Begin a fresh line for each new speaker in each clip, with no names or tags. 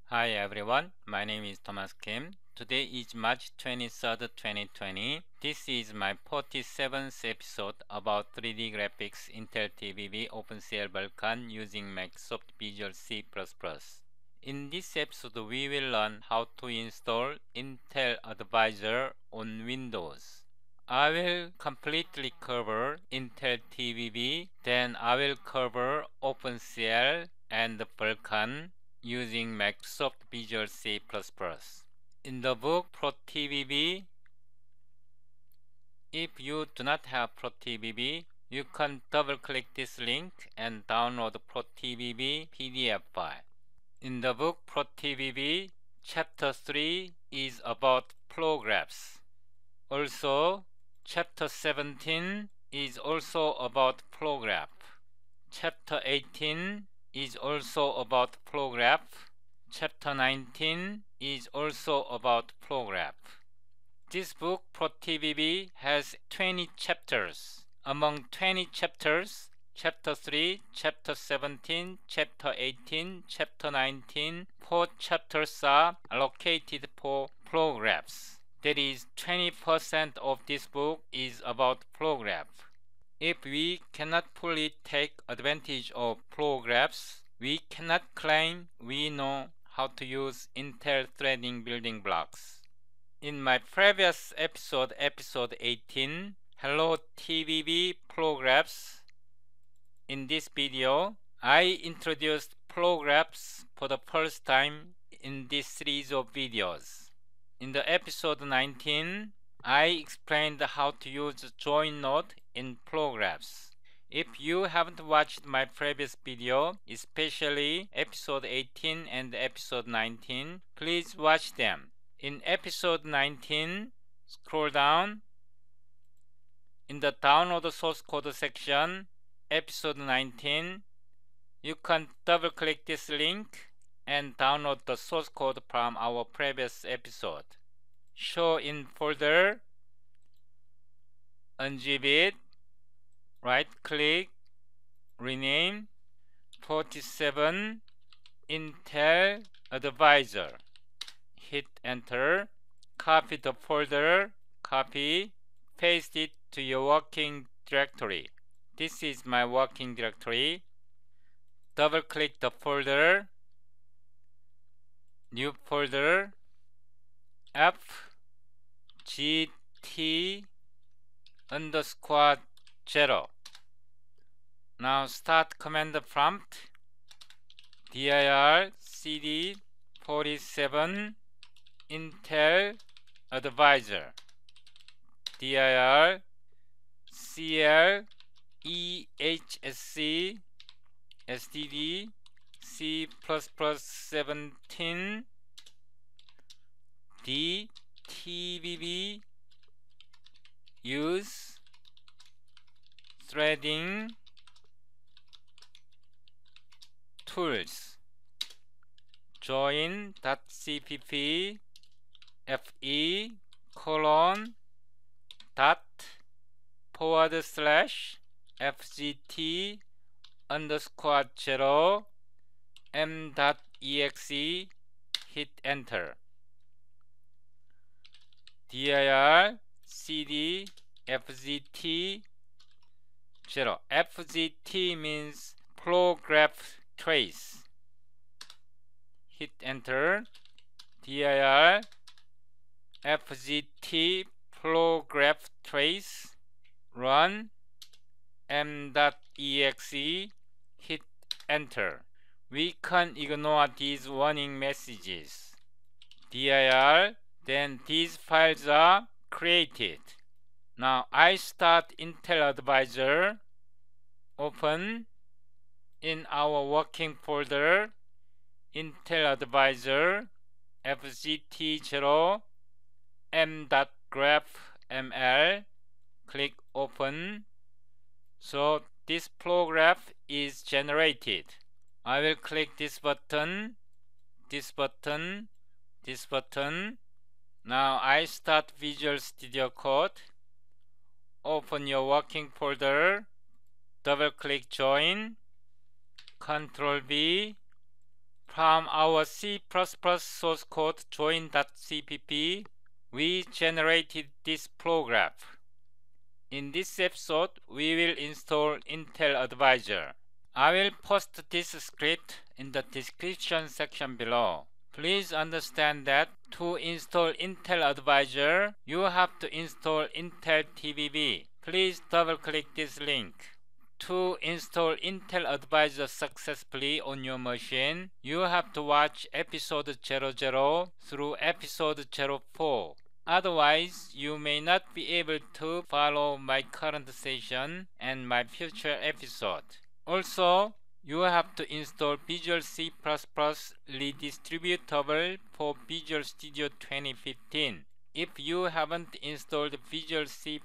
Hi everyone, my name is Thomas Kim. Today is March 23rd, 2020. This is my 47th episode about 3D graphics Intel TVB OpenCL Vulkan using Microsoft Visual C++. In this episode, we will learn how to install Intel Advisor on Windows. I will completely cover Intel TVB, then I will cover OpenCL and Vulkan using Microsoft Visual C++. In the book ProTVB, if you do not have ProTVB, you can double-click this link and download ProTVB PDF file. In the book ProTVB, Chapter 3 is about flow graphs. Also, Chapter 17 is also about flow graph. Chapter 18 is also about flow graph. Chapter 19 is also about flow graph. This book, ProTVB, has 20 chapters. Among 20 chapters, Chapter 3, Chapter 17, Chapter 18, Chapter 19, 4 chapters are allocated for flow graphs. That is, 20% of this book is about flow graph. If we cannot fully take advantage of flow graphs, we cannot claim we know how to use Intel threading building blocks. In my previous episode, episode 18, Hello TVB flow graphs, in this video, I introduced flow graphs for the first time in this series of videos. In the episode 19, I explained how to use join node in flow graphs. If you haven't watched my previous video, especially episode 18 and episode 19, please watch them. In episode 19, scroll down. In the download source code section, episode 19, you can double click this link and download the source code from our previous episode. Show in folder, unzip it, right click, rename 47 Intel Advisor. Hit enter, copy the folder, copy, paste it to your working directory. This is my working directory. Double click the folder, new folder, FGT underscore 0. Now start command prompt, dir cd 47 Intel Advisor, dir cl ehsc std C++17 dtbb use threading tools join.cpp fe colon dot forward slash fgt underscore 0 m.exe, hit enter. dir cd fgt 0. fgt means flow graph trace. Hit enter. dir fgt flow graph trace run m.exe, hit enter. We can ignore these warning messages. dir, then these files are created. Now I start Intel Advisor, open in our working folder, Intel Advisor fgt0 m.graphml, click open. So this flow graph is generated. I will click this button, this button, this button. Now I start Visual Studio Code. Open your working folder, double click join, Ctrl V, From our C++ source code join.cpp, we generated this program. In this episode, we will install Intel Advisor. I will post this script in the description section below. Please understand that to install Intel Advisor, you have to install Intel TBB. Please double-click this link. To install Intel Advisor successfully on your machine, you have to watch episode 00 through episode 04. Otherwise, you may not be able to follow my current session and my future episode. Also, you have to install Visual C++ Redistributable for Visual Studio 2015. If you haven't installed Visual C++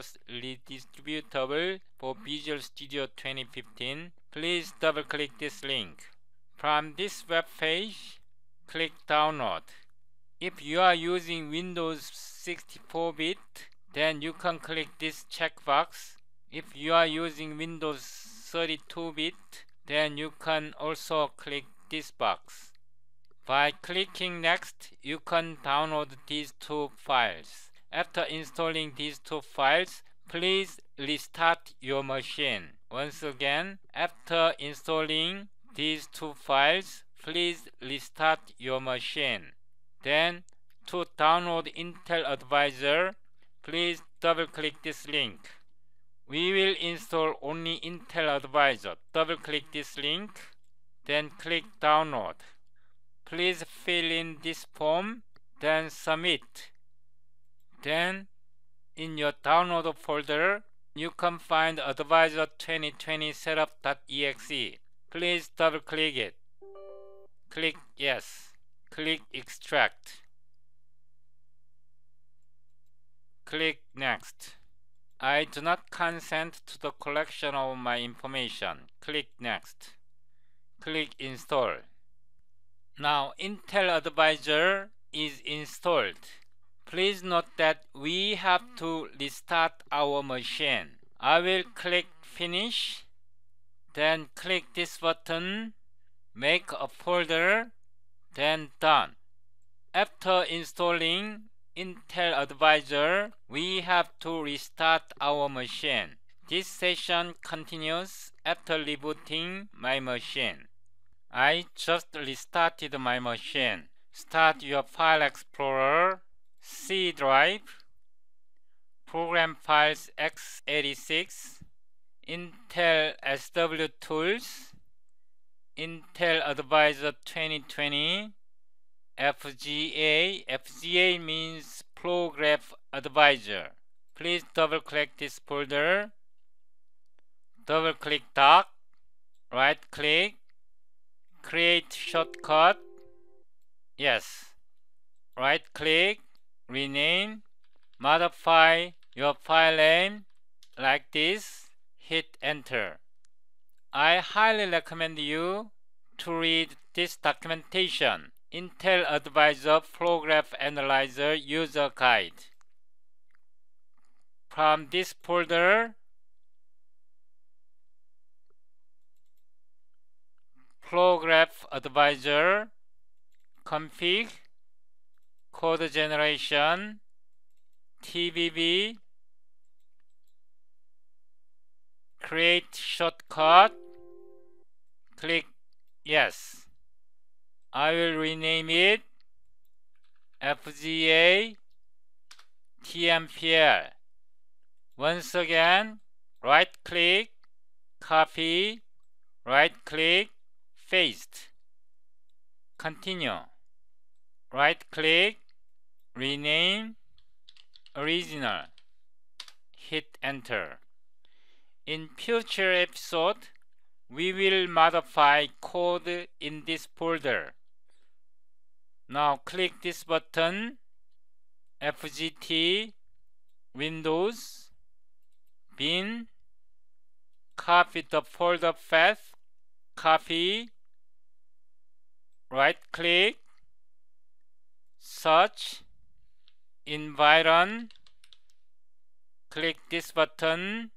Redistributable for Visual Studio 2015, please double-click this link. From this web page, click Download. If you are using Windows 64-bit, then you can click this checkbox. If you are using Windows 32-bit, then you can also click this box. By clicking Next, you can download these two files. After installing these two files, please restart your machine. Once again, after installing these two files, please restart your machine. Then, to download Intel Advisor, please double-click this link. We will install only Intel Advisor. Double-click this link, then click Download. Please fill in this form, then submit. Then, in your download folder, you can find Advisor 2020 setup.exe. Please double-click it. Click Yes. Click Extract. Click Next. I do not consent to the collection of my information. Click Next. Click Install. Now Intel Advisor is installed. Please note that we have to restart our machine. I will click Finish, then click this button, make a folder, then Done. After installing Intel Advisor, we have to restart our machine. This session continues after rebooting my machine. I just restarted my machine. Start your File Explorer, C drive, Program Files x86, Intel SW Tools, Intel Advisor 2020, FGA. FGA means ProGraph Advisor. Please double-click this folder. Double-click Dock. Right-click. Create shortcut. Yes. Right-click. Rename. Modify your file name like this. Hit Enter. I highly recommend you to read this documentation. Intel Advisor ProGraph Analyzer User Guide. From this folder, ProGraph Advisor, Config, Code Generation, TBB, Create Shortcut, click Yes. I will rename it FGA TMPL. Once again, right-click, copy, right-click, paste. Continue. Right-click, rename, original. Hit Enter. In future episode, we will modify code in this folder. Now click this button, FGT, Windows, bin, copy the folder path, copy, right click, search, environ, click this button,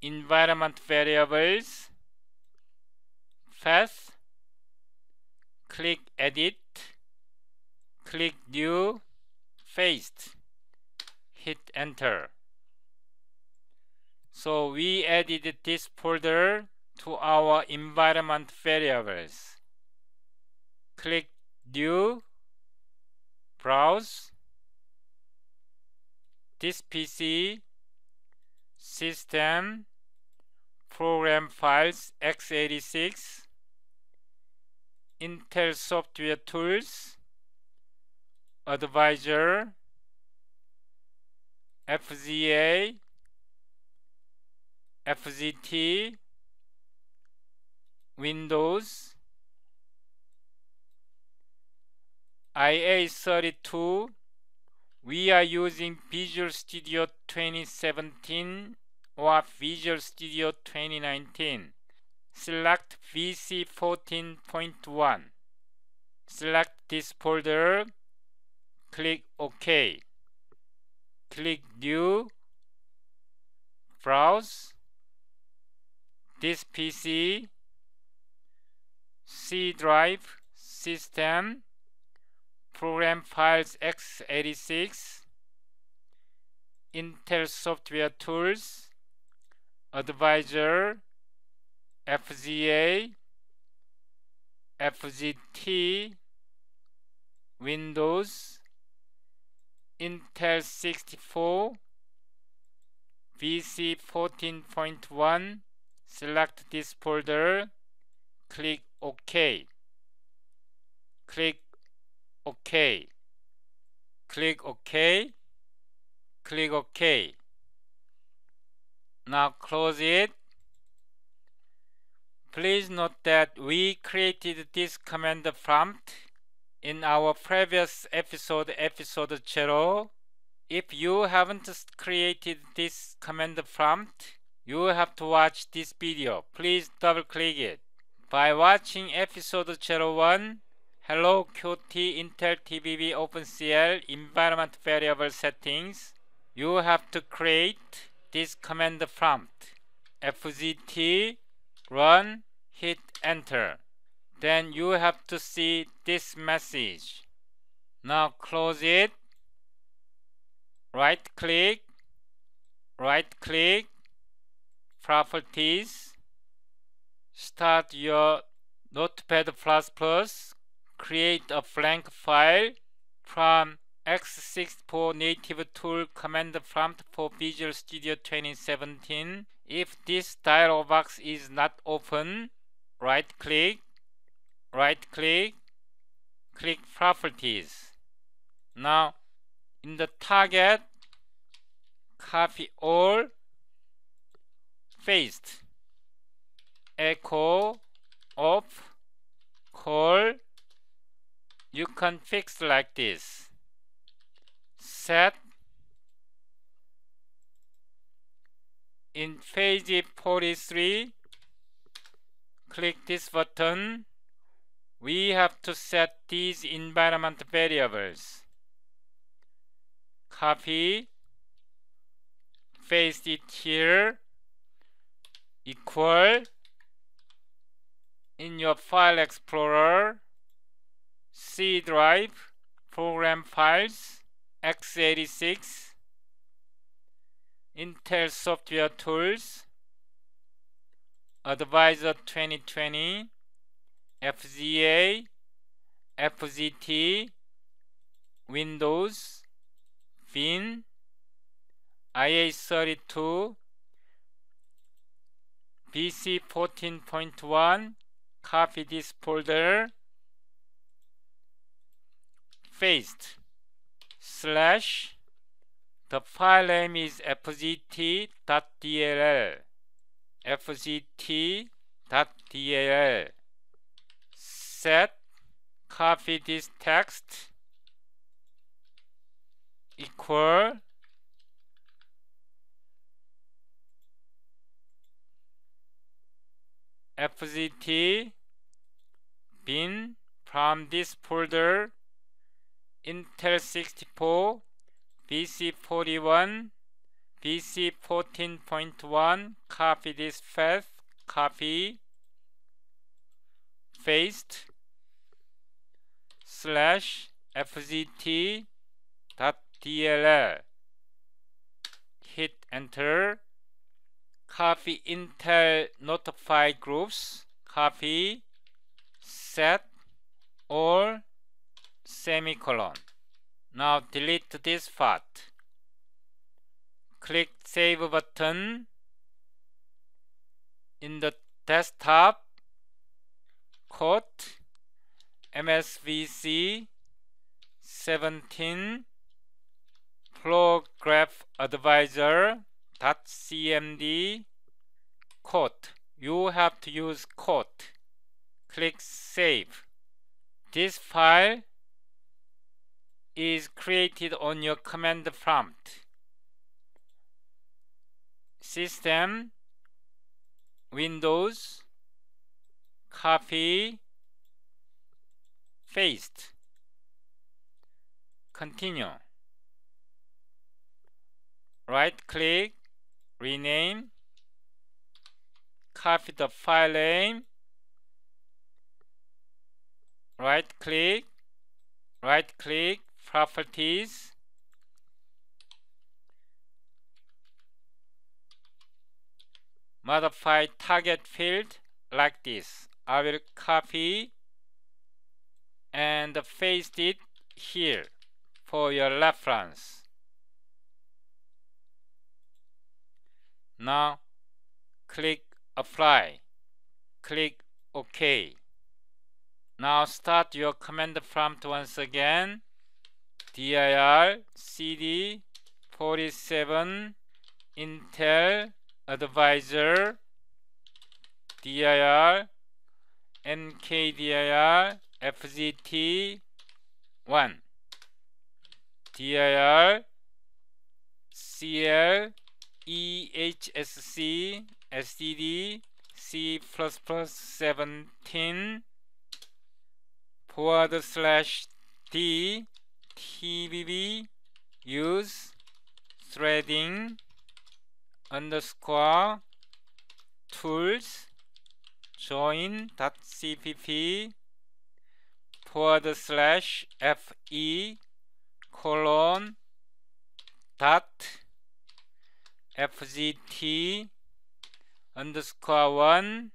environment variables, path, click Edit, click New, Paste, hit Enter. So we added this folder to our environment variables. Click New, Browse, this PC, System, Program Files x86, Intel Software Tools, Advisor, FZA, FZT, Windows, IA32. We are using Visual Studio 2017 or Visual Studio 2019. Select VC 14.1. Select this folder. Click OK. Click New, Browse, this PC, C drive, System, Program Files x86, Intel Software Tools, Advisor, FZA, FZT, Windows, Intel 64, VC 14.1. Select this folder. Click OK. Click OK. Click OK. Click OK. Now close it. Please note that we created this command prompt in our previous episode 0. If you haven't created this command prompt, you have to watch this video. Please double click it. By watching episode 01, Hello Qt Intel TBB OpenCL environment variable settings, you have to create this command prompt. FZT run, hit enter. Then you have to see this message. Now close it. Right click, Properties. Start your Notepad++. Create a blank file from x64 native tool command prompt for Visual Studio 2017. If this dialog box is not open, right click, click Properties. Now in the target, copy all, paste, echo, off, call. You can fix like this. Set. In page 43, click this button. We have to set these environment variables. Copy, paste it here, equal, in your file explorer, C drive, program files, x86, Intel Software Tools, Advisor 2020, FZA, FZT, Windows, Bin, IA32, VC 14.1, copy this folder, paste, slash, the file name is fzt.dll, fzt.dll, set, copy this text, equal, FZT bin from this folder, Intel 64, VC41, VC 14.1, copy this path, copy, paste, /fgt.dll. Hit enter. Copy Intel notify groups. Copy. Set all semicolon. Now delete this part. Click Save button. In the desktop, code MSVC 17 ProGraphAdvisor.cmd code. You have to use code. Click Save. This file is created on your command prompt. System, Windows, copy, paste. Continue. Right click, rename, copy the file name, right click, properties, modify target field like this. I will copy and paste it here for your reference. Now click Apply. Click OK. Now start your command prompt once again. dir cd 47 Intel Advisor dir mkdir fgt 1 dir cl ehsc std c++17 /d tbb use threading underscore tools join.cpp /fe colon dot fgt underscore 1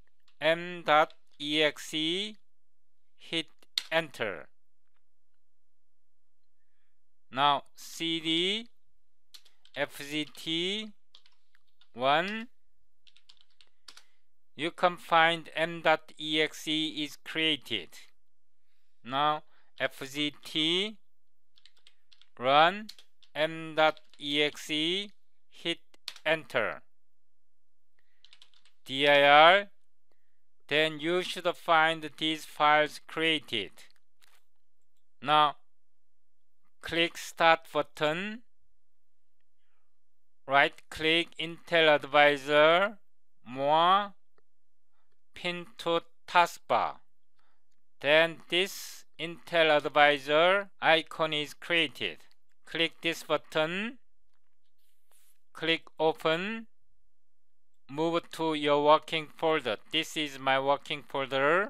m.exe. Hit enter. Now cd fgt 1. You can find m.exe is created. Now fgt run m.exe. Hit enter. dir. Then you should find these files created. Now click Start button. Right click Intel Advisor, More, Pin to Taskbar. Then this Intel Advisor icon is created. Click this button. Click Open. Move to your working folder. This is my working folder.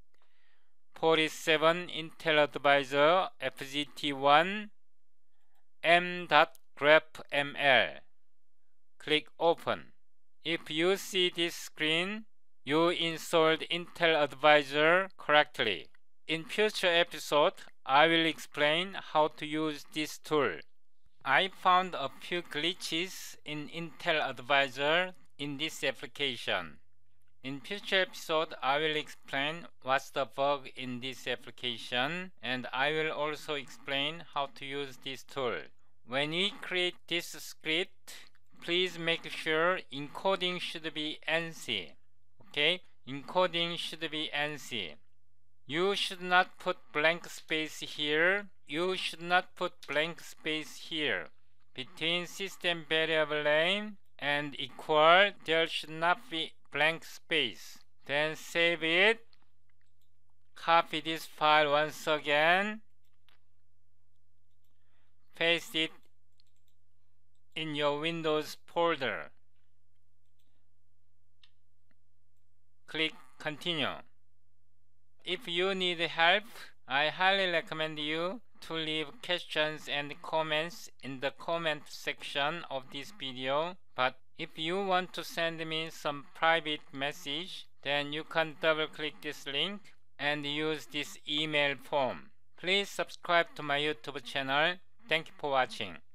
47 Intel Advisor FGT1 m.graphml. Click Open. If you see this screen, you installed Intel Advisor correctly. In future episode, I will explain how to use this tool. I found a few glitches in Intel Advisor in this application. In future episode, I will explain what's the bug in this application, and I will also explain how to use this tool. When we create this script, please make sure encoding should be ANSI. Okay? Encoding should be ANSI. You should not put blank space here. You should not put blank space here. Between system variable name and equal, there should not be blank space. Then save it. Copy this file once again. Paste it in your Windows folder. Click Continue. If you need help, I highly recommend you to leave questions and comments in the comment section of this video. But if you want to send me some private message, then you can double click this link and use this email form. Please subscribe to my YouTube channel. Thank you for watching.